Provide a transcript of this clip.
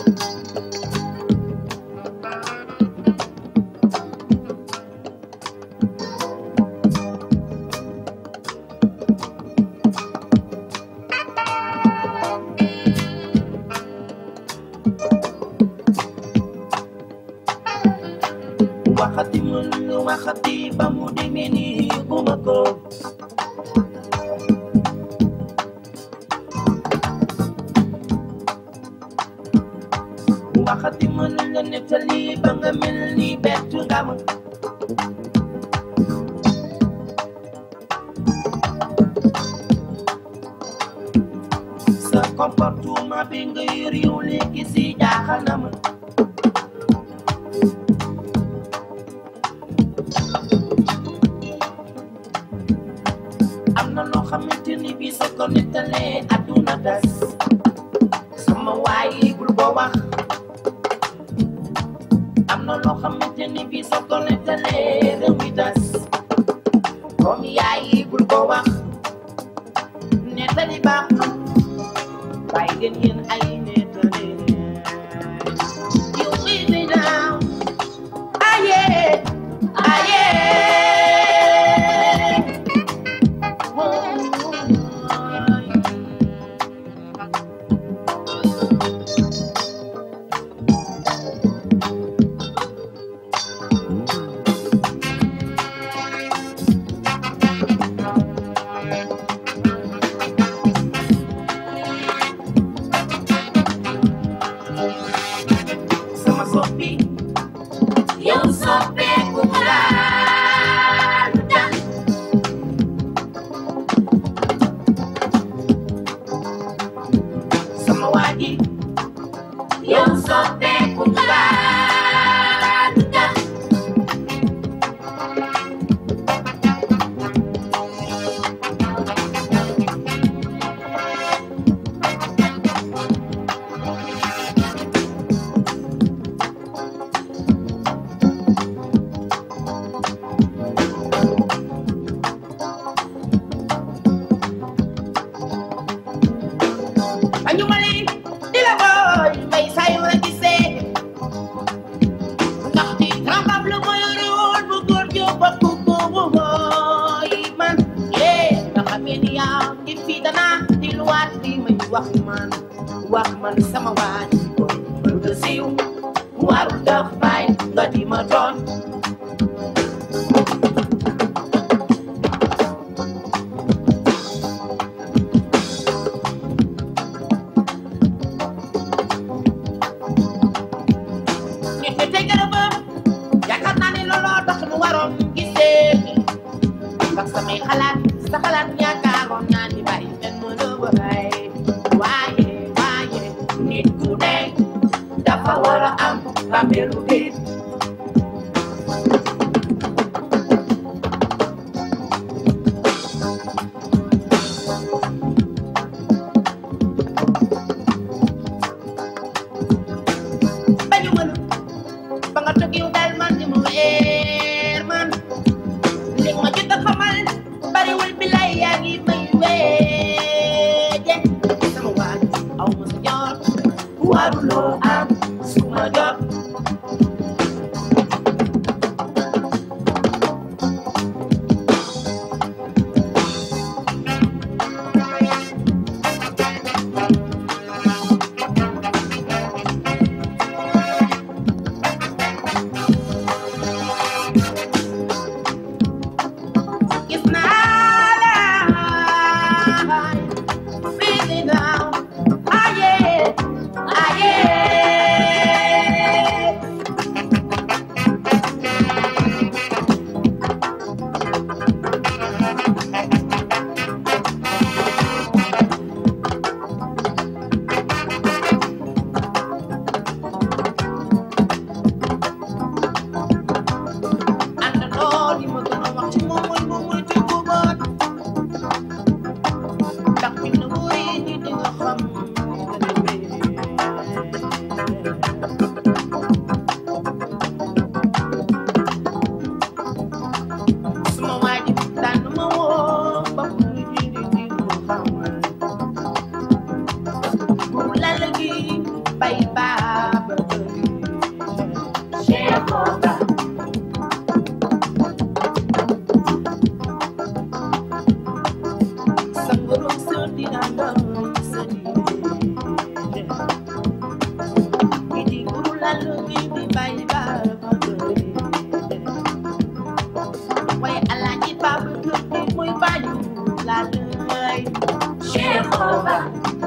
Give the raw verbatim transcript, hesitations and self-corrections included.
waxati mën waxati ba mu demee ni yóbbuma ko waxati mën nga nettali ba nga mel ni bett nga ma sa comportement bi nga yor yow léegi si jaaxal na ma am na loo xamante ni bii soo ko nettalee àdduna tas sama waay bul ko wax am na loo xamante ni bii soo ko nettalee réew mi tas comme yaay bul ko wax nettali baaxul bàyyi ngeen yéen ay nettali you leave me down aye aye sama soppi yow soppeeku laa lu tax sama waa ji yow soppeeku laa lu tax añu mali di la boy may say ma gisee ndax di trambable mooy rool bu góor ju bokku ko bu mooy man yee nga xamee ni yaa ngi fi dana di luwaat di may wax man wax man sama waaj boy bëgg a siiw warul daf bay nga di ma doon ndax samay xalaat sa xalaat yaakaaroon naa ni bàyyi benn mën a waxay waaye waaye nit ku ne dafa war a am bàmmeelu biir bañu mën ba nga toog yow daal man di mu weer man li ma jot a xamal bariwul bi lay yaa ngi may weeje sama waaj aw ma sa jot waruloo am suma jot Really now, ah yeah, ah yeah. bay baaba Cheikh Oba sanguru sodi nando sodi idi guru lalu idi bay baaba way alaji baaba muy bayu lalu Cheikh Oba